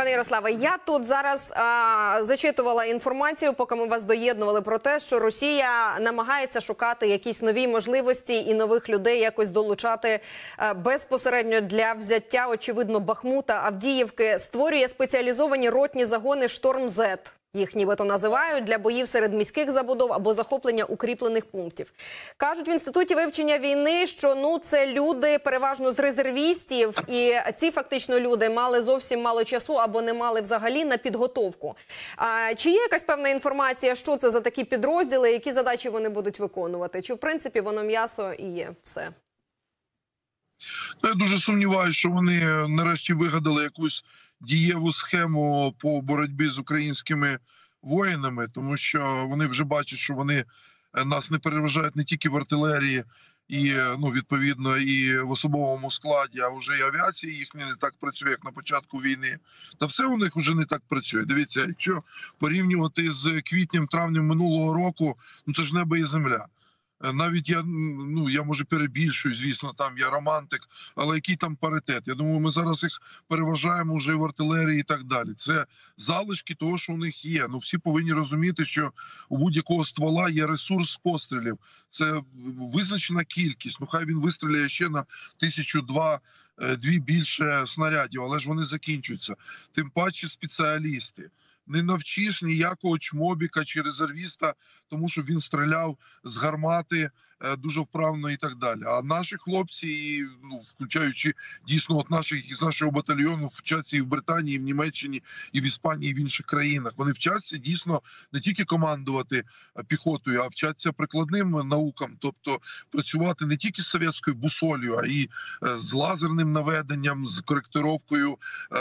Пане Ярославе, я тут зараз зачитувала інформацію, поки ми вас доєднували, про те, що Росія намагається шукати якісь нові можливості і нових людей якось долучати безпосередньо для взяття, очевидно, Бахмута, Авдіївки. Створює спеціалізовані ротні загони «Шторм-З». Їх нібито називають, для боїв серед міських забудов або захоплення укріплених пунктів. Кажуть в Інституті вивчення війни, що це люди переважно з резервістів, і ці фактично люди мали зовсім мало часу або не мали взагалі на підготовку. Чи є якась певна інформація, що це за такі підрозділи, які задачі вони будуть виконувати? Чи в принципі воно м'ясо і є все? Я дуже сумніваюся, що вони нарешті вигадали якусь дієву схему по боротьбі з українськими воїнами, тому що вони вже бачать, що вони нас не переважають не тільки в артилерії і, відповідно, і в особовому складі, а вже і авіація їхня не так працює, як на початку війни. Та все у них вже не так працює. Дивіться, якщо порівнювати з квітнем-травнем минулого року, це ж небо і земля. Навіть я може перебільшую, звісно, там я романтик, але який там паритет? Я думаю, ми зараз їх переважаємо вже в артилерії і так далі. Це залишки того, що у них є. Всі повинні розуміти, що у будь-якого ствола є ресурс пострілів. Це визначена кількість. Хай він вистріляє ще на 1000-2 більше снарядів, але ж вони закінчуються. Тим паче спеціалісти. Не навчиш ніякого чмобіка чи резервіста, тому що він стріляв з гармати дуже вправно і так далі. А наші хлопці, включаючи дійсно з нашого батальйону, вчаться і в Британії, і в Німеччині, і в Іспанії, і в інших країнах. Вони вчаться дійсно не тільки командувати піхотою, а вчаться прикладним наукам, тобто працювати не тільки з совєтською бусолью, а і з лазерним наведенням, з коректировкою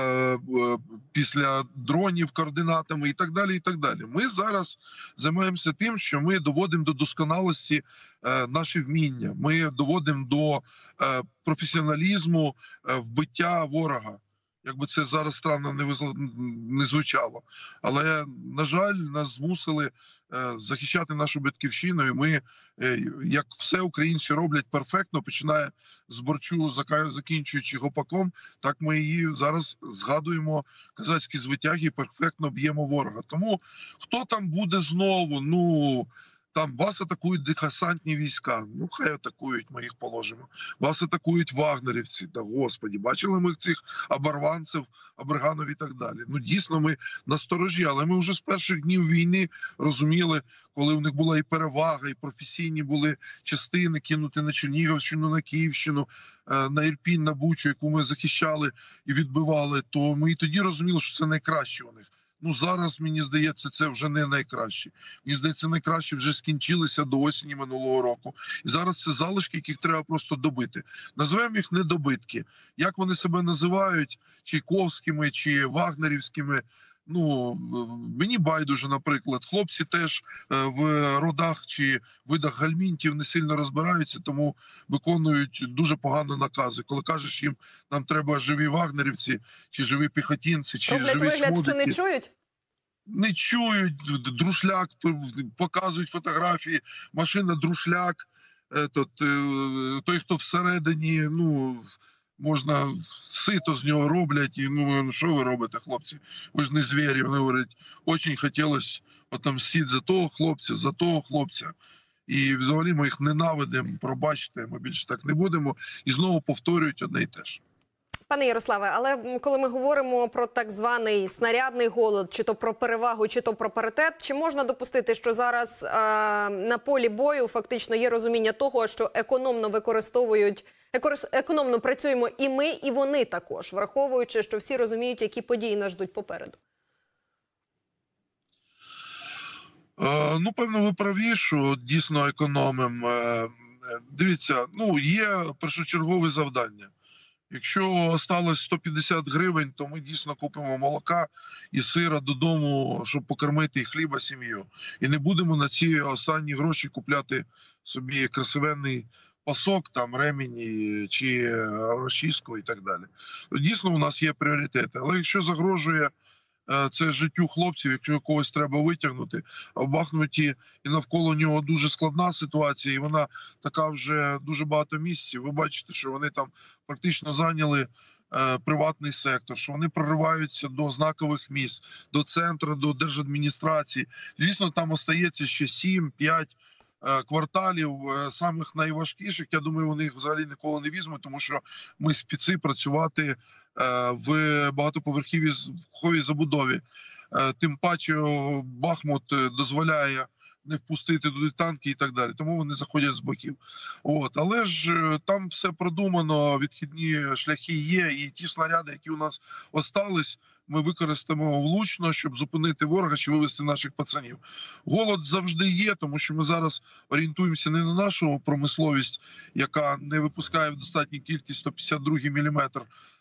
після дронів, координатами і так далі, і так далі. Ми зараз займаємося тим, що ми доводимо до досконалості наші вміння. Ми доводимо до професіоналізму вбиття ворога. Якби це зараз странно не звучало. Але, на жаль, нас змусили захищати нашу батьківщину. І ми, як все українці роблять перфектно, починає з борчу, закінчуючи гопаком, так ми її зараз згадуємо, козацькі звитяги, і перфектно б'ємо ворога. Тому хто там буде знову, там вас атакують десантні війська. Хай атакують, ми їх положимо. Вас атакують вагнерівці. Да, Господі, бачили ми цих оборванців, Абраганов і так далі. Дійсно, ми насторожі, але ми вже з перших днів війни розуміли, коли в них була і перевага, і професійні були частини кинути на Чернігівщину, на Київщину, на Ірпінь, на Бучу, яку ми захищали і відбивали, то ми і тоді розуміли, що це найкраще у них. Зараз, мені здається, це вже не найкраще. Мені здається, найкраще вже скінчилися до осені минулого року. І зараз це залишки, яких треба просто добити. Назвемо їх недобитки. Як вони себе називають, чайковськими, чи вагнерівськими, мені байдуже, наприклад. Хлопці теж в родах чи видах гальмінтів не сильно розбираються, тому виконують дуже погано накази. Коли кажеш їм, нам треба живі вагнерівці, чи живі піхотинці, чи живі чмудики. Вигляд, що не чують? Не чують, друшляк, показують фотографії, машина друшляк, той, хто всередині, можна сито з нього роблять, і що ви робите, хлопці? Ви ж не звірі, вони говорять, дуже хотілося отомстити за того хлопця. І взагалі ми їх ненавидимо, пробачте, ми більше так не будемо, і знову повторюють одне й те ж. Пане Ярославе, але коли ми говоримо про так званий снарядний голод, чи то про перевагу, чи то про паритет, чи можна допустити, що зараз на полі бою фактично є розуміння того, що економно працюємо і ми, і вони також, враховуючи, що всі розуміють, які події нас ждуть попереду? Певно, ви праві, що дійсно економимо. Дивіться, є першочергове завдання. Якщо осталось 150 гривень, то ми дійсно купимо молока і сира додому, щоб покормити і хліба сім'ю. І не будемо на ці останні гроші купляти собі красивенний пасок, там, ремінь чи розчіску і так далі. Дійсно, у нас є пріоритети. Але якщо загрожує це життю хлопців, якщо когось треба витягнути, а в Бахмуті і навколо нього дуже складна ситуація, і вона така вже дуже багато місяців. Ви бачите, що вони там практично зайняли приватний сектор, що вони прориваються до знакових місць, до центру, до держадміністрації. Звісно, там остається ще 7-5 кварталів самих найважкіших. Я думаю, вони їх взагалі ніколи не візьмуть, тому що ми спеці працювати в багатоповерховій забудові. Тим паче Бахмут дозволяє не впустити туди танки і так далі. Тому вони заходять з боків. Але ж там все продумано, відхідні шляхи є, і ті снаряди, які у нас остались, ми використаємо влучно, щоб зупинити ворога чи вивести наших пацанів. Голод завжди є, тому що ми зараз орієнтуємося не на нашу промисловість, яка не випускає в достатній кількість 152 міліметр,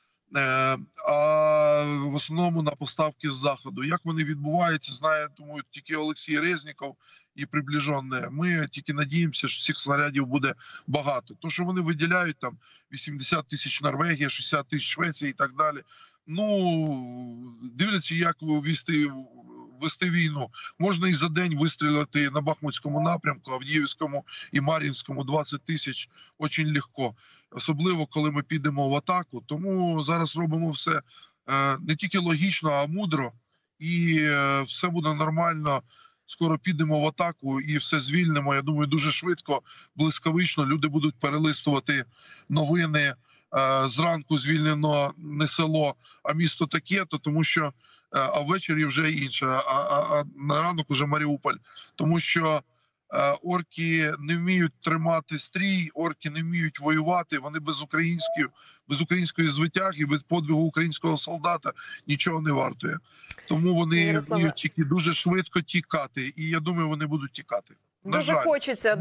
а в основному на поставки з Заходу. Як вони відбуваються, знає, думаю, тільки Олексій Резніков і приближені. Ми тільки надіємося, що цих снарядів буде багато. То, що вони виділяють, там 80 тисяч Норвегія, 60 тисяч Швеція і так далі. Дивляться, як вести війну. Можна і за день вистрілити на Бахмутському напрямку, Авдіївському і Мар'їнському 20 тисяч дуже легко. Особливо, коли ми підемо в атаку. Тому зараз робимо все не тільки логічно, а мудро. І все буде нормально. Скоро підемо в атаку і все звільнимо. Я думаю, дуже швидко, блискавично люди будуть перелистувати новини. Зранку звільнено не село, а місто таке-то, тому що а ввечері вже інше, а на ранок уже Маріуполь. Тому що орки не вміють тримати стрій, орки не вміють воювати, вони без української звитяги, без подвигу українського солдата нічого не вартує. Тому вони вміють тільки дуже швидко тікати, і я думаю, вони будуть тікати. Дуже хочеться.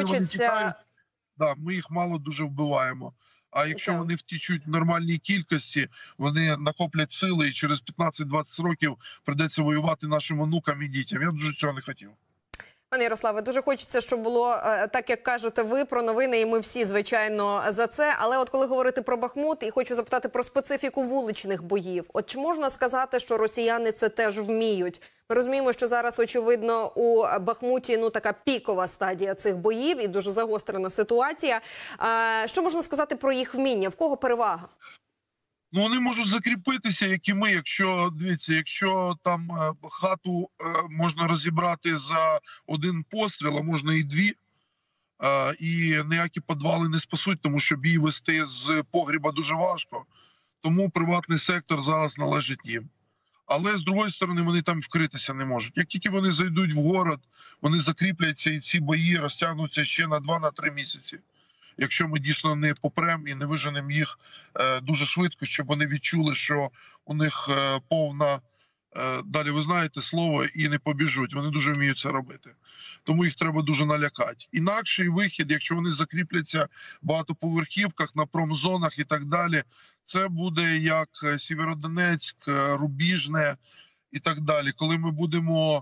Ми їх мало дуже вбиваємо. А якщо вони втічуть в нормальній кількості, вони накоплять сили і через 15-20 років прийдеться воювати нашим онукам і дітям. Я дуже цього не хотів. Пане Ярославе, дуже хочеться, щоб було так, як кажете ви, про новини, і ми всі, звичайно, за це. Але от коли говорити про Бахмут, і хочу запитати про специфіку вуличних боїв. От чи можна сказати, що росіяни це теж вміють? Ми розуміємо, що зараз, очевидно, у Бахмуті така пікова стадія цих боїв і дуже загострена ситуація. Що можна сказати про їх вміння? В кого перевага? Вони можуть закріпитися, як і ми. Якщо там хату можна розібрати за один постріл, а можна і дві, і ніякі підвали не спасуть, тому що бій вести з погріба дуже важко. Тому приватний сектор зараз належить їм. Але, з другої сторони, вони там вкритися не можуть. Як тільки вони зайдуть в город, вони закріпляться, і ці бої розтягнуться ще на 2-3 місяці. Якщо ми дійсно не попрем і не виженемо їх дуже швидко, щоб вони відчули, що у них повна, далі ви знаєте слово, і не побіжуть. Вони дуже вміють це робити. Тому їх треба дуже налякати. Інакший вихід, якщо вони закріпляться в багатоповерхівках, на промзонах і так далі, це буде як Сєвєродонецьк, Рубіжне і так далі. Коли ми будемо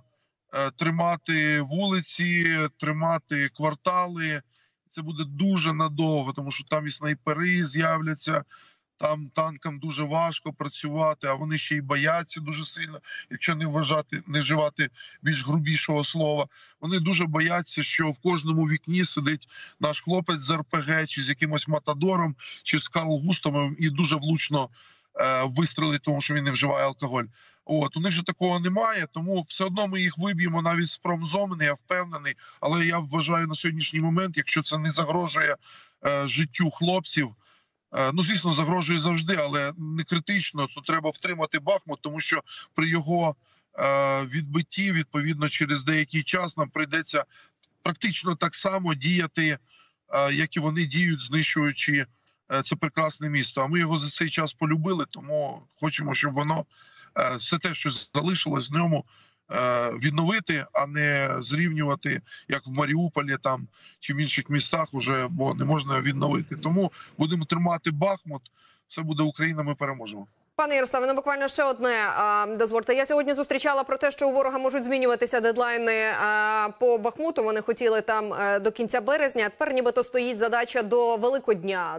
тримати вулиці, тримати квартали, це буде дуже надовго, тому що там і снайпери з'являться, там танкам дуже важко працювати, а вони ще й бояться дуже сильно, якщо не вживати більш грубішого слова. Вони дуже бояться, що в кожному вікні сидить наш хлопець з РПГ, чи з якимось матадором, чи з Карл-Густовим і дуже влучно вистрелить, тому що він не вживає алкоголь. У них же такого немає, тому все одно ми їх виб'ємо навіть з промзони, я впевнений. Але я вважаю на сьогоднішній момент, якщо це не загрожує життю хлопців, звісно, загрожує завжди, але не критично, то треба втримати Бахмут, тому що при його відбитті, відповідно, через деякий час нам прийдеться практично так само діяти, як і вони діють, знищуючи це прекрасне місто. А ми його за цей час полюбили, тому хочемо, щоб воно все те, що залишилось в ньому, відновити, а не зрівнювати, як в Маріуполі там чи в інших містах уже, бо не можна відновити. Тому будемо тримати Бахмут, все буде Україна, ми переможемо. Пане Ярославе, буквально ще одне дозвольте. Я сьогодні зустрічала про те, що у ворога можуть змінюватися дедлайни по Бахмуту. Вони хотіли там до кінця березня. Тепер нібито стоїть задача до Великодня,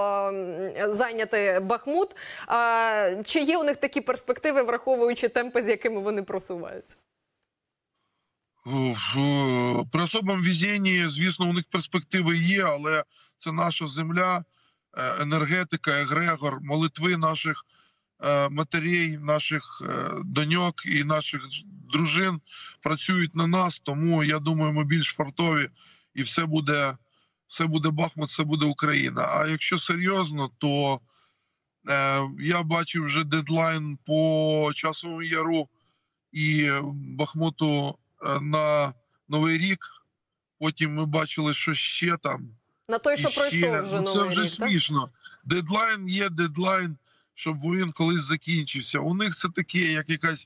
зайняти Бахмут. Чи є у них такі перспективи, враховуючи темпи, з якими вони просуваються? При особому везінні, звісно, у них перспективи є, але це наша земля. енергетика, егрегор, молитви наших матерей, наших доньок і наших дружин працюють на нас, тому я думаю, ми більш фартові і все буде Бахмут, все буде Україна. А якщо серйозно, то я бачив вже дедлайн по Часовому Яру і Бахмуту на Новий рік. Потім ми бачили, що ще там. На той, що пройшов вже Новий рік, це вже смішно. Дедлайн є дедлайн, щоб він колись закінчився. У них це таке, як якась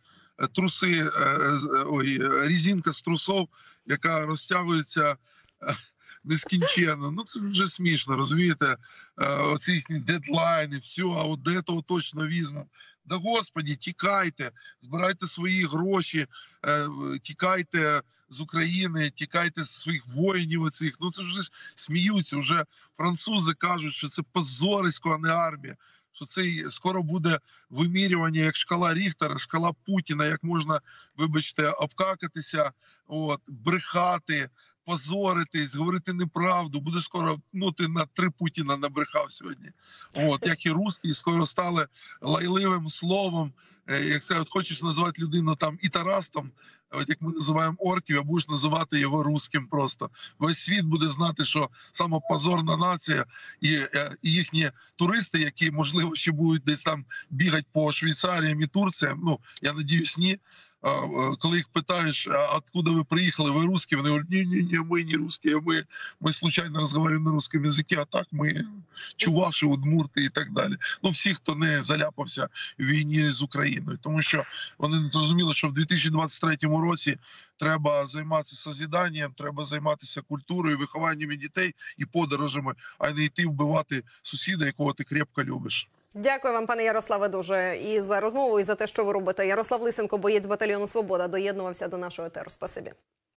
резинка з трусов, яка розтягується нескінченно. Ну це вже смішно, розумієте? Оці їхні дедлайни, все, а от до цього точно візьмемо. Да господі, тікайте, збирайте свої гроші, тікайте з України, тікайте з своїх воїнів оцих. Ну це вже сміються, вже французи кажуть, що це позорисько, а не армія. Що це скоро буде вимірювання як шкала Ріхтера, шкала Путіна, як можна, вибачте, обкакатися, брехати, позоритись, говорити неправду. Буде скоро, ти на 3 Путіна набрехав сьогодні. Як і русські, скоро стали лайливим словом. Як це, хочеш називати людину там і Тарастом, як ми називаємо орків, а будеш називати його русським просто. Весь світ буде знати, що саме позорна нація і їхні туристи, які, можливо, ще будуть десь там бігати по Швейцаріям і Турціям, я надіюсь, ні. Коли їх питаєш, а откуда ви приїхали, ви русські, вони говорять, ні, ми не русські, ми случайно розмовляємо на русском язикі, а так ми чуваші, удмурти і так далі. Всі, хто не заляпався в війні з Україною. Тому що вони зрозуміли, що в 2023 році треба займатися созіданням, треба займатися культурою, вихованням дітей і подорожами, а не йти вбивати сусіда, якого ти крепко любиш. Дякую вам, пане Ярославе, дуже і за розмову, і за те, що ви робите. Ярослав Лисенко, боєць батальйону «Свобода», доєднувався до нашого етеру. Спасибі.